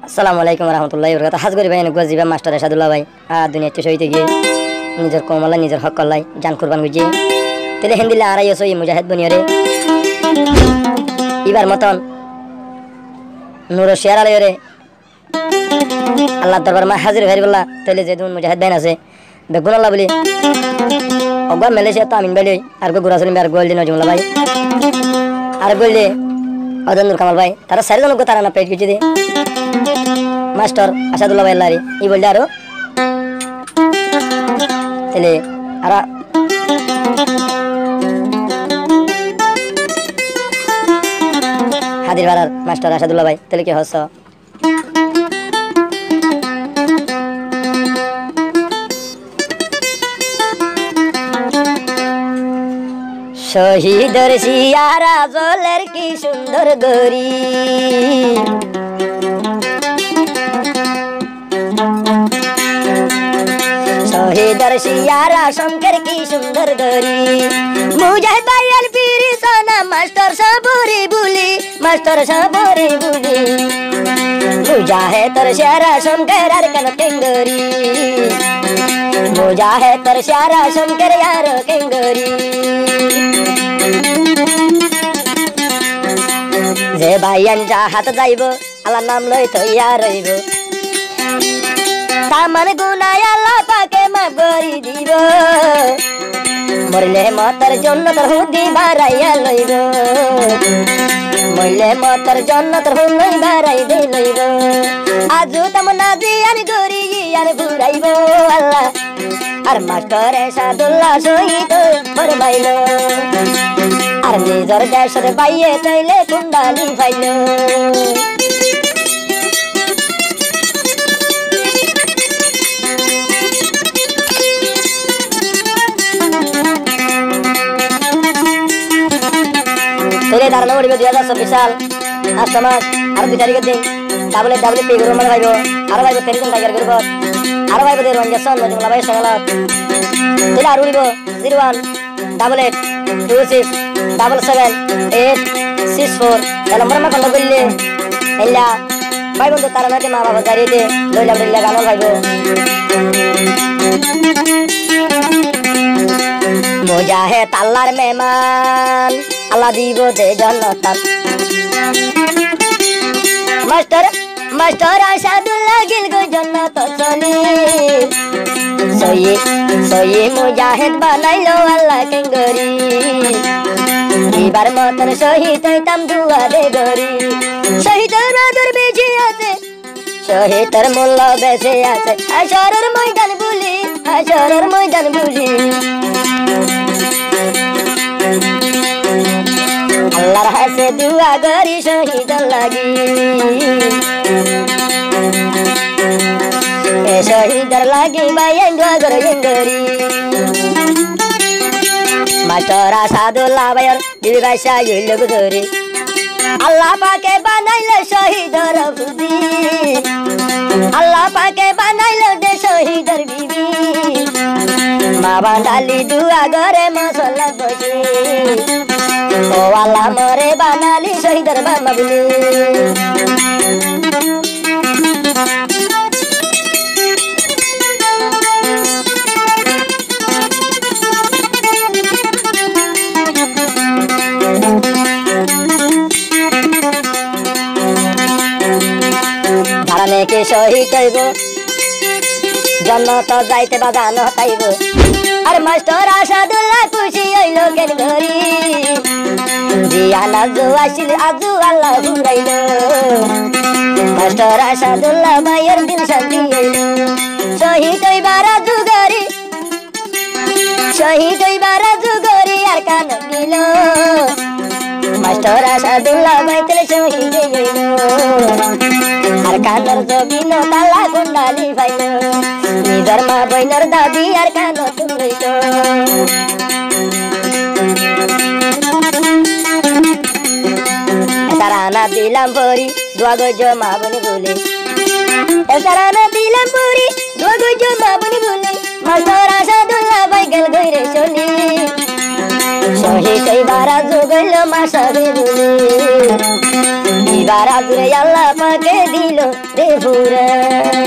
আসসালামু আলাইকুম রহমতুল্লাহি বরকাতুহু। হাজ করি ভাই গজিবা মাস্টার এরশাদুল্লাহ ভাই দুনিয়া সহিতে গিয়ে নিজের কমলা নিজের হক করলাই জান কুরবান গুজি তেলে হিন্দিলে আড়াই সই মুজাহিদ বনিয়রে এবার মতন নুর শেয়ার আলাইরে আল্লাহ দরবার মা হাজির ভাই বললা তেলে যে দুন মুজাহিদ ভাই আছে বেগুন আল্লাহ বলি অগবা মালয়েশিয়া তো আমিন ভাই আর গো গুরাসলিম আর গোল দিন জুমলা ভাই আর গোলে অদনুর কামাল ভাই তারা চারিজন তারা না পেট কিছু দে মাস্টার আসাদুল্লাহ ভাই আল্লাহরি ই বললে আরো তেলে আর হাদির ভাড়ার মাস্টার আসাদুল্লাহ ভাই তেলে কি হস শহীদের সিয়ারা জলের কি সুন্দর গরি শহীদের সিয়ারা শঙ্কর কি সুন্দর গরি মুজাহিদ ভাইয়ের পীর সোনা মাস্টার সাবরি বুলি মাস্টার সাবরি বুলি মুজাহিদের সিয়ারা শঙ্কর আর কেন কেঙ্গরি মুজাহিদের সিয়ারা শঙ্কর আর কেঙ্গরি যে ভাইয়ান হাত যাইব আল্লাহ নাম লই তৈয়া রইব তামান গুনায় আল্লাহ পাকে মাফ করি দিব মরলে মতর জন্য তোর হুদি বাড়াইয়া লইব মরলে মতর জন্য তোর হুদি বাড়াই দে লইব আজু তমনা জিয়ান গরি আর ঘুরাইব আল্লাহ আর মাস্টার এরশাদুল্লাহ শহীদ ফরমাইল আর নিজের দেশের বাইয়ে চাইলে কুন্ডালি ফাইল তোরে ধারণা করিব 2024 সাল আর সমাজ আর 2 তারিখের দিন WWP গুরু মানে ভাইব আর ভাইব 13 জন টাইগার গ্রুপ আর ভাইব দের রঞ্জন নজমুল্লাহ ভাই সালাত তোরে আর উড়িব 018826778864 এই নম্বর মা কল করলে এলা ভাই বন্ধু তার নাতে মা বাবা দাঁড়িয়ে লইলা বইলা গান ভাইব মুজাহিদ আল্লাহর মেহমান আল্লাহ দিব দে জান্নাত মাস্টার মাস্টার আসাদুল্লাহ গিল গো জান্নাত চলি সই মুজাহিদ বানাইলো আল্লাহ কেঙ্গরি এবার মতন শহীদ হইতাম দুয়া দে গরি শহীদের রাজর বেঁচে আছে শহীদের মূল্য বেঁচে আছে হাশরের ময়দান বুলি হাশরের ময়দান বুলি আল্লাহর হাসে দুয়া করি শহীদ লাগি এ শহীদের লাগি বাইন দোয়া করি মাস্টার আসাদুল্লাহ ভাইয়ের বিবি ভাষা হইল গুজরি আল্লাহ পাকে বানাইল শহীদের বুদ্ধি আল্লাহ পাকে বানাইল দে শহীদের বিবি মা বান্ধালি দুয়া করে মশলা বসি ও আল্লাহ মরে বানালি শহীদের বাবা বলি ধারণে কে শহীদ হইব জন্নত যাইতে বাজান হতাইব আর মাস্টার আসাদুল্লাহ খুশি হইল কেন ঘরি জিয়ানা জো আসিল আজু আল্লাহ ঘুরাইল মাস্টার আসাদুল্লাহ ভাইয়ের দিন শান্তি হইল শহীদ হইবার আজু গরি শহীদ হইবার আজু গরি আর কান গিল মাস্টার আসাদুল্লাহ ভাই তেলে শহীদ হইল আর কানর জমিন তালা কুন্ডালি ফাইল নিজের মা বইনের দাদি আর কান তুলইল তারানা দিলাম পরি দোয়া গজ মা বনি বলে তারানা দিলাম পরি দোয়া গজ মা বনি বলে মাস্টার আসাদুল্লাহ ভাই গেল গইরে চলি শহীদ এইবার যোগল মাসাবে বলে এবার আজরে আল্লাহ পাকে দিল রে ফুরা